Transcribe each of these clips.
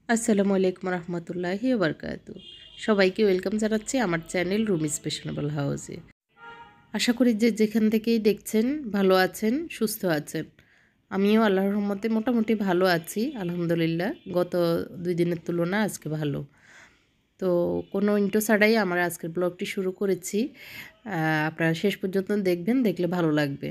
আসসালামু আলাইকুম রহমতুল্লাহি ওবরকাতু। সবাইকে ওয়েলকাম জানাচ্ছি আমার চ্যানেল রুমিস ফ্যাশনেবল হাউসে। আশা করি যে যেখান থেকেই দেখছেন ভালো আছেন, সুস্থ আছেন। আমিও আল্লাহর রহমতে মোটামুটি ভালো আছি আলহামদুলিল্লাহ। গত 2 দিনের তুলনা আজকে ভালো। তো কোনো ইন্ট্রো ছাড়াই আমার আজকের ব্লগটি শুরু করেছি। আপনারা শেষ পর্যন্ত দেখবেন, দেখলে ভালো লাগবে।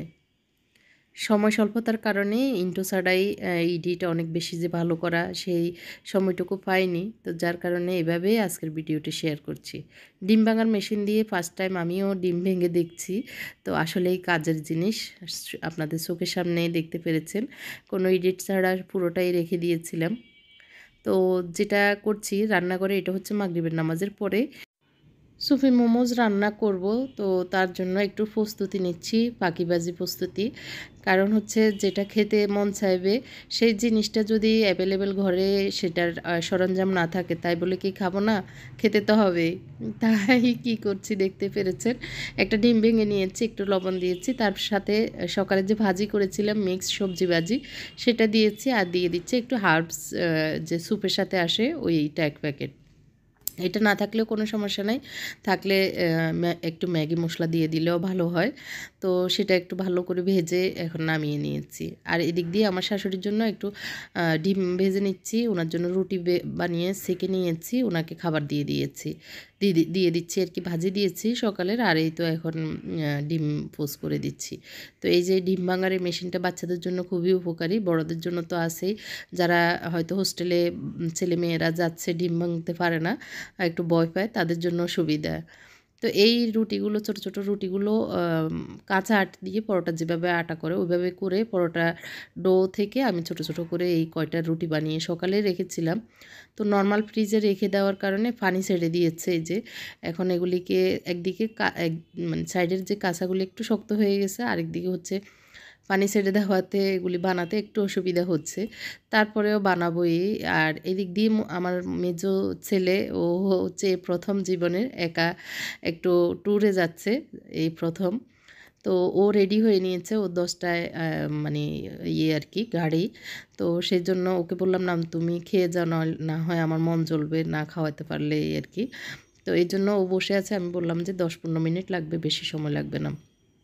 সময় স্বল্পতার কারণে ইন্ট্রো ছাড়াই এডিট অনেক বেশি যে ভালো করা সেই সময়টুকু পাইনি, তো যার কারণে এভাবেই আজকের ভিডিওটি শেয়ার করছি। ডিম ভাঙার মেশিন দিয়ে ফার্স্ট টাইম আমিও ডিম ভেঙে দেখছি। তো আসলেই কাজের জিনিস, আপনাদের চোখের সামনেই দেখতে পেরেছেন। কোনো এডিট ছাড়া পুরোটাই রেখে দিয়েছিলাম। তো যেটা করছি রান্নাঘরে, এটা হচ্ছে মাগরিবের নামাজের পরে সুফি মোমোজ রান্না করব। তো তার জন্য একটু প্রস্তুতি নিচ্ছি, ফাঁকিবাজি প্রস্তুতি। কারণ হচ্ছে যেটা খেতে মন চাইবে সেই জিনিসটা যদি অ্যাভেলেবেল ঘরে সেটার সরঞ্জাম না থাকে, তাই বলে কি খাবো না, খেতে তো হবে। তাই কি করছি দেখতে পেরেছেন, একটা ডিম ভেঙে নিয়েছি, একটু লবণ দিয়েছি, তার সাথে সকালে যে ভাজি করেছিলাম মিক্স সবজি ভাজি সেটা দিয়েছি, আর দিয়ে দিচ্ছি একটু হার্বস, যে স্যুপের সাথে আসে ওইটা 1 প্যাকেট। এটা না থাকলেও কোনো সমস্যা নাই, থাকলে একটু ম্যাগি মশলা দিয়ে দিলেও ভালো হয়। তো সেটা একটু ভালো করে ভেজে এখন নামিয়ে নিয়েছি। আর এদিক দিয়ে আমার শাশুড়ির জন্য একটু ডিম ভেজে নিচ্ছি, ওনার জন্য রুটি বানিয়ে সেঁকে নিয়েছি, ওনাকে খাবার দিয়ে দিয়েছি, দিয়ে দিচ্ছি আর কি। ভাজি দিয়েছি সকালের, আর এই তো এখন ডিম পোচ করে দিচ্ছি। তো এই যে ডিম ভাঙার এই মেশিনটা বাচ্চাদের জন্য খুবই উপকারী, বড়দের জন্য তো আছেই। যারা হয়তো হোস্টেলে ছেলে মেয়েরা যাচ্ছে, ডিম ভাঙতে পারে না, একটু ভয় পায়, তাদের জন্য সুবিধা। তো এই রুটিগুলো, ছোট ছোট রুটিগুলো কাঁচা আটা দিয়ে পরোটা যেভাবে আটা করে ওইভাবে করে পরোটা ডো থেকে আমি ছোট ছোট করে এই কয়টা রুটি বানিয়ে সকালে রেখেছিলাম। তো নর্মাল ফ্রিজে রেখে দেওয়ার কারণে পানি ছেড়ে দিয়েছে। এই যে এখন এগুলিকে একদিকে মানে সাইডের যে কাঁচাগুলি একটু শক্ত হয়ে গেছে, আরেকদিকে হচ্ছে পানি ছেড়ে দেওয়াতে এগুলি বানাতে একটু অসুবিধা হচ্ছে, তারপরেও বানাবোই। আর এদিক দিয়ে আমার মেজো ছেলে, ও হচ্ছে প্রথম জীবনের একা একটু ট্যুরে যাচ্ছে, এই প্রথম। তো ও রেডি হয়ে নিয়েছে, ও 10টায় মানে ইয়ে আর কি গাড়ি। তো সেই জন্য ওকে বললাম, না তুমি খেয়ে যাও, না হয় আমার মন জ্বলবে না খাওয়াতে পারলে, এই আর কি। তো এই জন্য ও বসে আছে, আমি বললাম যে 10-15 মিনিট লাগবে, বেশি সময় লাগবে না।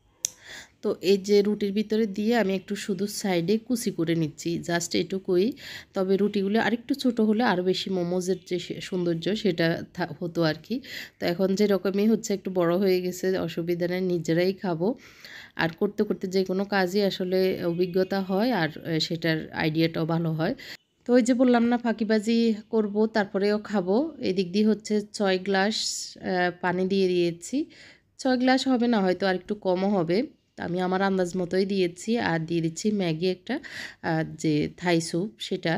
তো এই যে রুটির ভিতরে দিয়ে আমি একটু শুধু সাইডে কুচি করে নিচ্ছি, জাস্ট এটুকুই। তবে রুটিগুলো আরেকটু ছোট হলে আরও বেশি মোমোজের যে সৌন্দর্য সেটা হতো আর কি। তো এখন যে রকমই হচ্ছে, একটু বড় হয়ে গেছে, অসুবিধা নেই, নিজেরাই খাবো। আর করতে করতে যে কোনো কাজই আসলে অভিজ্ঞতা হয়, আর সেটার আইডিয়াটাও ভালো হয়। তো ওই যে বললাম না ফাঁকিবাজি করব, তারপরেও খাবো। এদিক দিয়ে হচ্ছে 6 গ্লাস পানি দিয়ে দিয়েছি। 6 গ্লাস হবে না, হয়তো আর একটু কমও হবে। তা আমি আমার আন্দাজ মতোই দিয়েছি, আর দিয়ে দিচ্ছি ম্যাগি একটা, যে থাই স্যুপ সেটা।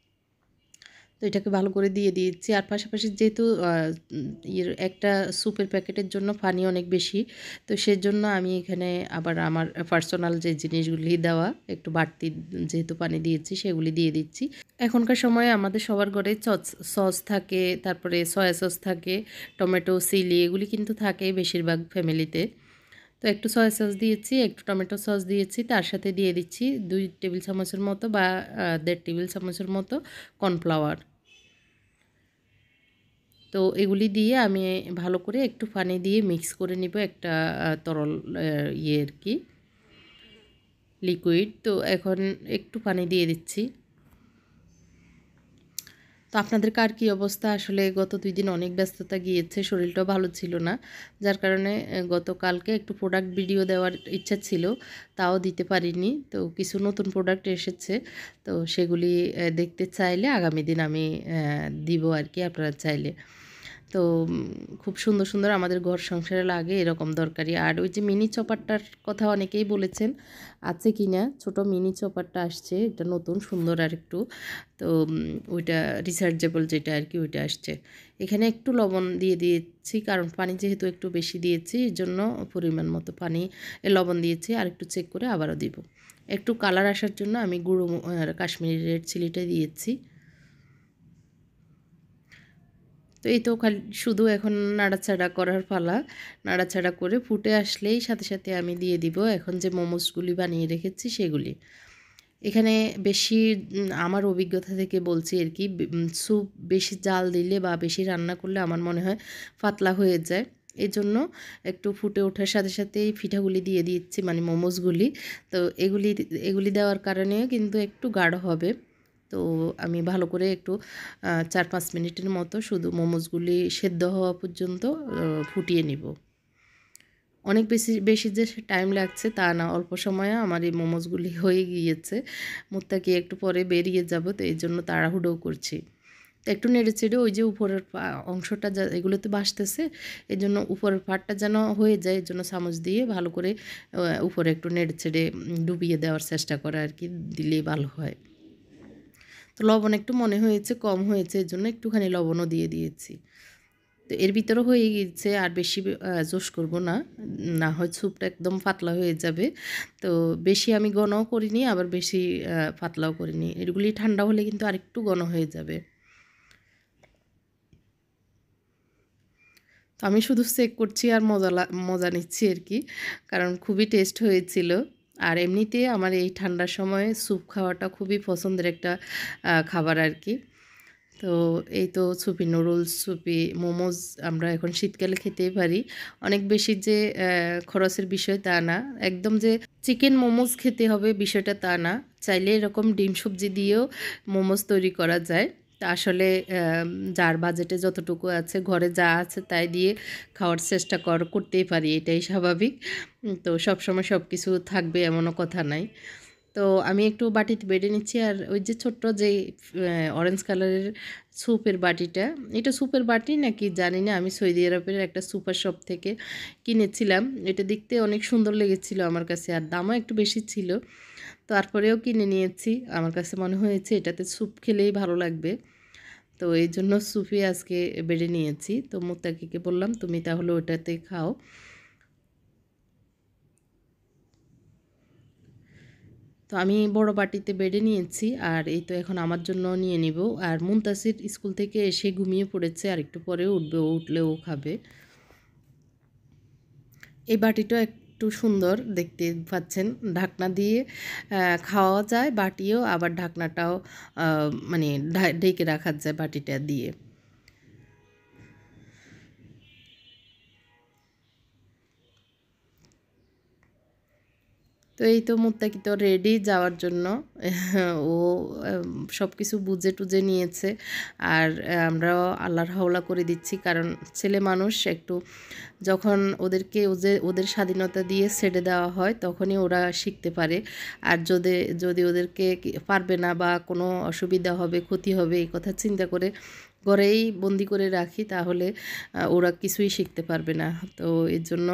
তো এটাকে ভালো করে দিয়ে দিয়েছি। আর পাশাপাশি যেহেতু একটা স্যুপের প্যাকেটের জন্য পানি অনেক বেশি, তো সেজন্য আমি এখানে আবার আমার পার্সোনাল যে জিনিসগুলি দেওয়া একটু বাড়তি যেহেতু পানি দিয়েছি সেগুলি দিয়ে দিচ্ছি। এখনকার সময়ে আমাদের সবার ঘরে সস থাকে, তারপরে সয়া সস থাকে, টমেটো চিলি এগুলি কিন্তু থাকে বেশিরভাগ ফ্যামিলিতে। তো একটু সয়া সস দিয়েছি, একটু টমেটো সস দিয়েছি, তার সাথে দিয়ে দিচ্ছি 2 টেবিল চামচের মতো বা 1.5 টেবিল চামচের মতো কর্নফ্লাওয়ার। তো এগুলি দিয়ে আমি ভালো করে একটু পানি দিয়ে মিক্স করে নিব, একটা তরল ইয়ে আর কি, লিকুইড। তো এখন একটু পানি দিয়ে দিচ্ছি। তো আপনাদের কার কী অবস্থা? আসলে গত 2 দিন অনেক ব্যস্ততা গিয়েছে, শরীরটাও ভালো ছিল না, যার কারণে গতকালকে একটু প্রোডাক্ট ভিডিও দেওয়ার ইচ্ছা ছিল, তাও দিতে পারিনি। তো কিছু নতুন প্রোডাক্ট এসেছে, তো সেগুলি দেখতে চাইলে আগামী দিন আমি দিব আর কি, আপনারা চাইলে। তো খুব সুন্দর সুন্দর আমাদের ঘর সংসারে লাগে এরকম দরকারি। আর ওই যে মিনি চপারটার কথা অনেকেই বলেছেন, আছে কি না, ছোটো মিনি চপারটা আসছে, এটা নতুন সুন্দর আর একটু। তো ওইটা রিচার্জেবল যেটা আর কি, ওইটা আসছে। এখানে একটু লবণ দিয়ে দিয়েছি, কারণ পানি যেহেতু একটু বেশি দিয়েছি এর জন্য পরিমাণ মতো পানি লবণ দিয়েছি, আর একটু চেক করে আবারও দিব। একটু কালার আসার জন্য আমি গুঁড়ো কাশ্মীরি রেড চিলিটা দিয়েছি। তো এই তো খালি শুধু এখন নাড়াচাড়া করার পালা। নাড়াচাড়া করে ফুটে আসলেই সাথে সাথে আমি দিয়ে দিব এখন যে মোমোসগুলি বানিয়ে রেখেছি সেগুলি। এখানে বেশি আমার অভিজ্ঞতা থেকে বলছি আর কি, স্যুপ বেশি জাল দিলে বা বেশি রান্না করলে আমার মনে হয় পাতলা হয়ে যায়। এই জন্য একটু ফুটে ওঠার সাথে সাথেই পিঠাগুলি দিয়ে দিচ্ছি, মানে মোমোসগুলি। তো এগুলি দেওয়ার কারণেও কিন্তু একটু গাঢ় হবে। তো আমি ভালো করে একটু 4-5 মিনিটের মতো শুধু মোমোসগুলি সেদ্ধ হওয়া পর্যন্ত ফুটিয়ে নিব। অনেক বেশি বেশি যে টাইম লাগছে তা না, অল্প সময়ে আমার এই মোমোসগুলি হয়ে গিয়েছে। মুত্তাকি একটু পরে বেরিয়ে যাব, তো এই জন্য তাড়াহুড়ো করছি। তো একটু নেড়ে চেড়ে ওই যে উপরের অংশটা যা এগুলোতে ভাসতেছে, এই জন্য উপরের পাটটা যেন হয়ে যায়, এই জন্য চামচ দিয়ে ভালো করে উপরে একটু নেড়ে চেড়ে ডুবিয়ে দেওয়ার চেষ্টা করা আর কি, দিলেই ভালো হয়। তো লবণ একটু মনে হয়েছে কম হয়েছে, এই জন্য একটুখানি লবণও দিয়ে দিয়েছি। তো এর ভিতরেও হয়ে গিয়েছে, আর বেশি জোশ করব না, না হয় স্যুপটা একদম পাতলা হয়ে যাবে। তো বেশি আমি ঘনও করিনি, আবার বেশি পাতলাও করিনি। এগুলি ঠান্ডা হলে কিন্তু আরেকটু ঘন হয়ে যাবে। তো আমি শুধু চেক করছি আর মজা নিচ্ছি আর কি, কারণ খুবই টেস্ট হয়েছিল। আর এমনিতে আমার এই ঠান্ডার সময় স্যুপ খাওয়াটা খুবই পছন্দের একটা খাবার আর কি। তো এই তো সুপি নুডলস, সুপি মোমোজ আমরা এখন শীতকালে খেতেই পারি। অনেক বেশি যে খরচের বিষয় তা না, একদম যে চিকেন মোমোজ খেতে হবে বিষয়টা তা না। চাইলে এরকম ডিম সবজি দিয়েও মোমোজ তৈরি করা যায়। তা আসলে যার বাজেটে যতটুকু আছে, ঘরে যা আছে তাই দিয়ে খাওয়ার চেষ্টা করতেই পারি, এটাই স্বাভাবিক। তো সবসময় সব কিছু থাকবে এমনও কথা নাই। তো আমি একটু বাটিতে বেড়ে নিচ্ছি, আর ওই যে ছোট্ট যে অরেঞ্জ কালারের স্যুপের বাটিটা, এটা স্যুপের বাটি নাকি জানি না, আমি সৌদি আরবের একটা সুপার শপ থেকে কিনেছিলাম। এটা দেখতে অনেক সুন্দর লেগেছিল আমার কাছে, আর দামও একটু বেশি ছিল। তারপরেও কিনে নিয়েছি, আমার কাছে মনে হয়েছে এটাতে স্যুপ খেলেই ভালো লাগবে। তো এই জন্য স্যুপই আজকে বেড়ে নিয়েছি। তো মুত্তাকিকে বললাম তুমি তাহলে ওটাতে খাও। তো আমি বড় বাটিতে বেড়ে নিয়েছি, আর এই তো এখন আমার জন্য নিয়ে নিব। আর মুনতাসির স্কুল থেকে এসে ঘুমিয়ে পড়েছে, আর একটু পরে উঠবে, ও উঠলে ও খাবে। এই বাটিটা একটু সুন্দর দেখতে পাচ্ছেন, ঢাকনা দিয়ে খাওয়া যায় বাটিও, আবার ঢাকনাটাও মানে ঢেকে রাখা যায় বাটিটা দিয়ে। তো এই তো মুত্তাকি তো রেডি যাওয়ার জন্য। ও সব কিছু বুঝে টুজে নিয়েছে, আর আমরাও আল্লাহর হাওলা করে দিচ্ছি, কারণ ছেলে মানুষ একটু যখন ওদেরকে ওদের স্বাধীনতা দিয়ে ছেড়ে দেওয়া হয় তখনই ওরা শিখতে পারে। আর যদি যদি ওদেরকে পারবে না বা কোনো অসুবিধা হবে, ক্ষতি হবে, এই কথা চিন্তা করে ঘরেই বন্দি করে রাখি, তাহলে ওরা কিছুই শিখতে পারবে না। তো এর জন্য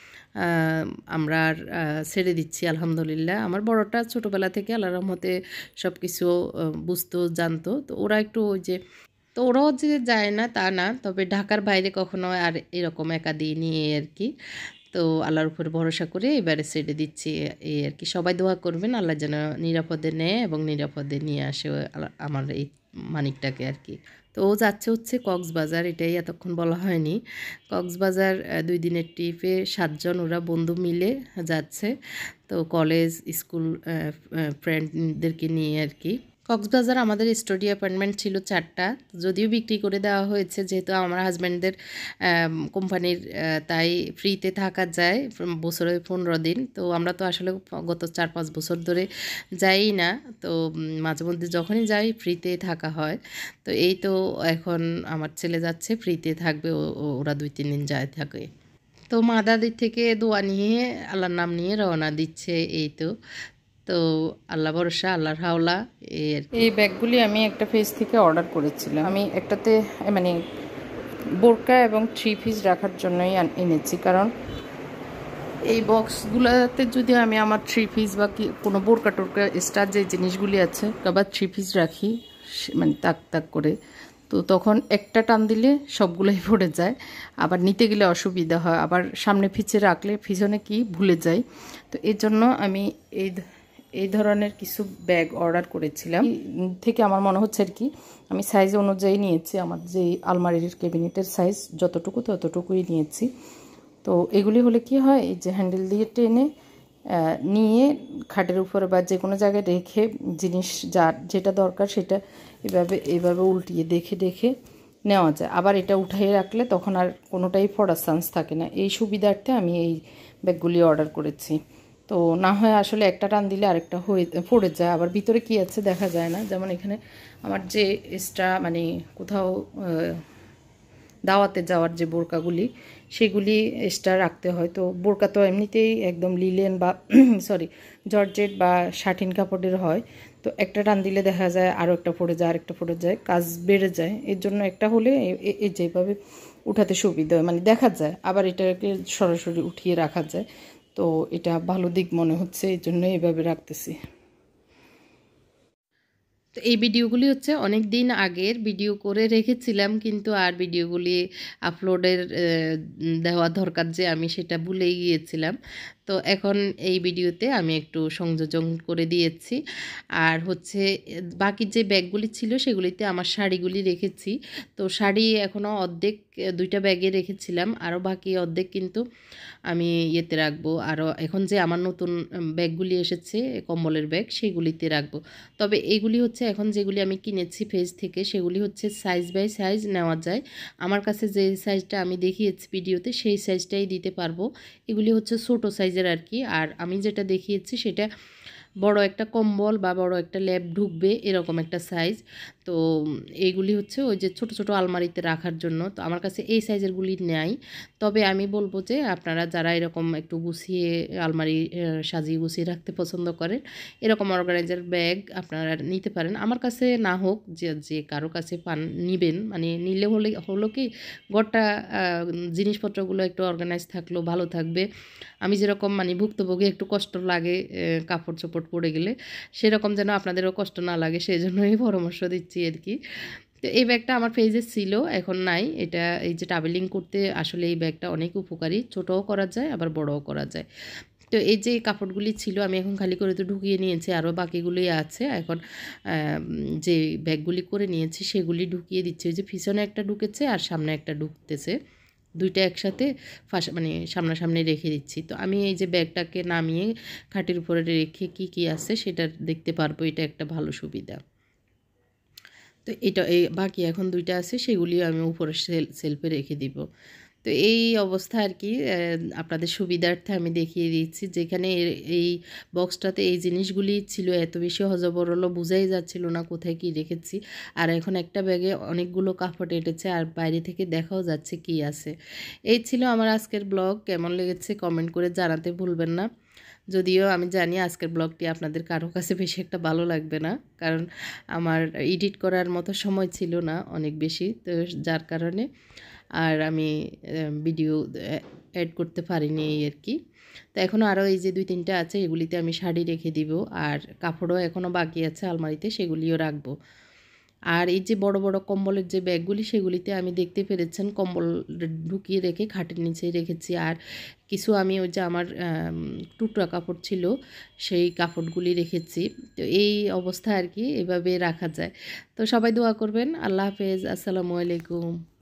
আমরা আর ছেড়ে দিচ্ছি আলহামদুলিল্লাহ। আমার বড়টা ছোটোবেলা থেকে আল্লাহর রহমতে সব কিছু বুঝতো, জানতো। তো ওরা একটু ওই যে, তো ওরাও যে যায় না তা না, তবে ঢাকার বাইরে কখনো আর এরকম একা দিইনি আর কি। তো আল্লাহর উপর ভরসা করে এবারে ছেড়ে দিচ্ছি এই আর কি। সবাই দোয়া করবেন আল্লাহ যেন নিরাপদে নেয় এবং নিরাপদে নিয়ে আসে আমার এই মানিকটাকে আর কি। তো ও যাচ্ছে হচ্ছে কক্সবাজার, এটাই এতক্ষণ বলা হয়নি। কক্সবাজার 2 দিনের ট্রিপে 7 জন ওরা বন্ধু মিলে যাচ্ছে। তো কলেজ স্কুল ফ্রেন্ডদেরকে নিয়ে আর কি। কক্সবাজার আমাদের স্টুডিও অ্যাপয়েন্টমেন্ট ছিল 4টা, যদিও বিক্রি করে দেওয়া হয়েছে, যেহেতু আমার হাজব্যান্ডদের কোম্পানির, তাই ফ্রিতে থাকা যায় বছরে 15 দিন। তো আমরা তো আসলে গত 4-5 বছর ধরে যাই না, তো মাঝে মধ্যে যখনই যাই ফ্রিতে থাকা হয়। তো এই তো এখন আমার ছেলে যাচ্ছে, ফ্রিতে থাকবে, ওরা 2-3 দিন যায় থাকে। তো মা দাদির থেকে দোয়া নিয়ে আল্লাহর নাম নিয়ে রওনা দিচ্ছে এই তো। তো আল্লাহ ভরসা, আল্লাহর হাওলা। এই ব্যাগগুলি আমি একটা পেজ থেকে অর্ডার করেছিলাম। আমি একটাতে মানে বোরকা এবং 3 পিস রাখার জন্যই এনেছি, কারণ এই বক্সগুলোতে যদি আমি আমার 3 পিস বা কি কোনো বোরকা টোরকা এক্সট্রা যে জিনিসগুলি আছে আবার 3 পিস রাখি, মানে তাক তাক করে, তো তখন একটা টান দিলে সবগুলোই পড়ে যায়, আবার নিতে গেলে অসুবিধা হয়, আবার সামনে পিছে রাখলে পিছনে কি ভুলে যাই। তো এর জন্য আমি এই ধরনের কিছু ব্যাগ অর্ডার করেছিলাম, থেকে আমার মনে হচ্ছে আর কি আমি সাইজ অনুযায়ী নিয়েছি, আমার যে আলমারির ক্যাবিনেটের সাইজ যতটুকু ততটুকুই নিয়েছি। তো এগুলি হলে কি হয়, এই যে হ্যান্ডেল দিয়ে টেনে নিয়ে খাটের উপরে বা যে কোনো জায়গায় রেখে জিনিস যার যেটা দরকার সেটা এভাবে উল্টিয়ে দেখে নেওয়া যায়। আবার এটা উঠিয়ে রাখলে তখন আর কোনোটাই পড়ার চান্স থাকে না। এই সুবিধার্থে আমি এই ব্যাগগুলি অর্ডার করেছি। তো না হয় আসলে একটা টান দিলে আরেকটা পড়ে যায়, আবার ভিতরে কী আছে দেখা যায় না। যেমন এখানে আমার যে এক্সট্রা মানে কোথাও দাওয়াতে যাওয়ার যে বোরকাগুলি সেগুলি এক্সট্রা রাখতে হয়। তো বোরকা তো এমনিতেই একদম লিলেন বা সরি জর্জেট বা শাটিন কাপড়ের হয়। তো একটা টান দিলে দেখা যায় আরও একটা পড়ে যায়, আরেকটা পড়ে যায়, কাজ বেড়ে যায়। এর জন্য একটা হলে এই যেভাবে উঠাতে সুবিধা হয়, মানে দেখা যায়, আবার এটাকে সরাসরি উঠিয়ে রাখা যায়। তো এটা ভালো দিক মনে হচ্ছে, এই জন্য এভাবে রাখতেছি। তো এই ভিডিওগুলি হচ্ছে অনেক দিন আগের ভিডিও করে রেখেছিলাম, কিন্তু আর ভিডিওগুলি আপলোডের দেওয়া দরকার যে আমি সেটা ভুলেই গিয়েছিলাম। তো এখন এই ভিডিওতে আমি একটু সংযোজন করে দিয়েছি। আর হচ্ছে বাকি যে ব্যাগগুলি ছিল সেগুলিতে আমার শাড়িগুলি রেখেছি। তো শাড়ি এখনও অর্ধেক দুইটা ব্যাগে রেখেছিলাম, আরও বাকি অর্ধেক কিন্তু আমি ইয়েতে রাখবো। আরও এখন যে আমার নতুন ব্যাগগুলি এসেছে কম্বলের ব্যাগ সেগুলিতে রাখবো। তবে এইগুলি হচ্ছে এখন যেগুলি আমি কিনেছি পেজ থেকে সেগুলি হচ্ছে সাইজ বাই সাইজ নেওয়া যায়। আমার কাছে যে সাইজটা আমি দেখিয়েছি ভিডিওতে সেই সাইজটাই দিতে পারবো। এগুলি হচ্ছে ছোটো সাইজের আর কি। আর আমি যেটা দেখিয়েছি সেটা বড় একটা কম্বল বা বড় একটা ল্যাপ ঢুকবে এরকম একটা সাইজ। তো এইগুলি হচ্ছে ওই যে ছোট ছোট আলমারিতে রাখার জন্য। তো আমার কাছে এই সাইজেরগুলি নেই। তবে আমি বলবো যে আপনারা যারা এরকম একটু গুছিয়ে আলমারি সাজিয়ে গুছিয়ে রাখতে পছন্দ করেন এরকম অর্গানাইজার ব্যাগ আপনারা নিতে পারেন। আমার কাছে না হোক, যে যে কারো কাছে নিবেন, মানে নিলে হলো কি ঘরটা জিনিসপত্রগুলো একটু অর্গানাইজ থাকলো ভালো থাকবে। আমি যেরকম মানে ভুক্তভোগী একটু কষ্ট লাগে কাপড় চোপড় পড়ে গেলে, সেরকম যেন আপনাদেরও কষ্ট না লাগে সেই জন্যই পরামর্শ দিচ্ছি আর কি। তো এই ব্যাগটা আমার পেজে ছিল, এখন নাই। এটা এই যে ট্রাভেলিং করতে আসলে এই ব্যাগটা অনেক উপকারী, ছোটও করা যায় আবার বড়ও করা যায়। তো এই যে কাপড়গুলি ছিল আমি এখন খালি করে তো ঢুকিয়ে নিয়েছি, আরও বাকিগুলি আছে। এখন যে ব্যাগগুলি করে নিয়েছি সেগুলি ঢুকিয়ে দিচ্ছি। ওই যে পিছনে একটা ঢুকেছে আর সামনে একটা ঢুকতেছে, দুইটা একসাথে মানে সামনাসামনি রেখে দিচ্ছি। তো আমি এই যে ব্যাগটাকে নামিয়ে খাটের উপরে রেখে কি আছে সেটা দেখতে পারবো, এটা একটা ভালো সুবিধা। তো এটা এই বাকি এখন দুইটা আছে সেগুলিও আমি উপরে সেলফে রেখে দিব। তো এই অবস্থা আর কি। আপনাদের সুবিধার্থে আমি দেখিয়ে দিচ্ছি। যেখানে এই বক্সটাতে এই জিনিসগুলি ছিল এত বেশি হজবরল বোঝাই যাচ্ছিল না কোথায় কি রেখেছি। আর এখন একটা ব্যাগে অনেকগুলো কাপড় এঁটেছে আর বাইরে থেকে দেখাও যাচ্ছে কি আছে। এই ছিল আমার আজকের ব্লগ। কেমন লেগেছে কমেন্ট করে জানাতে ভুলবেন না। যদিও আমি জানি আজকের ব্লগটি আপনাদের কারো কাছে বেশি একটা ভালো লাগবে না, কারণ আমার এডিট করার মতো সময় ছিল না অনেক বেশি, তো যার কারণে আর আমি ভিডিও অ্যাড করতে পারিনি এই আর কি। তো এখনও আরও এই যে 2-3টা আছে এগুলিতে আমি শাড়ি রেখে দিব, আর কাপড়ও এখনও বাকি আছে আলমারিতে, সেগুলিও রাখবো। আর এই যে বড় বড় কম্বলের যে ব্যাগগুলি সেগুলিতে আমি দেখতে পেরেছেন কম্বল ঢুকিয়ে রেখে খাটের নিচেই রেখেছি। আর কিছু আমি ওই যে আমার টুকরা কাপড় ছিল সেই কাপড়গুলি রেখেছি। তো এই অবস্থা আর কি, এভাবে রাখা যায়। তো সবাই দোয়া করবেন। আল্লাহ হাফেজ, আসসালামু আলাইকুম।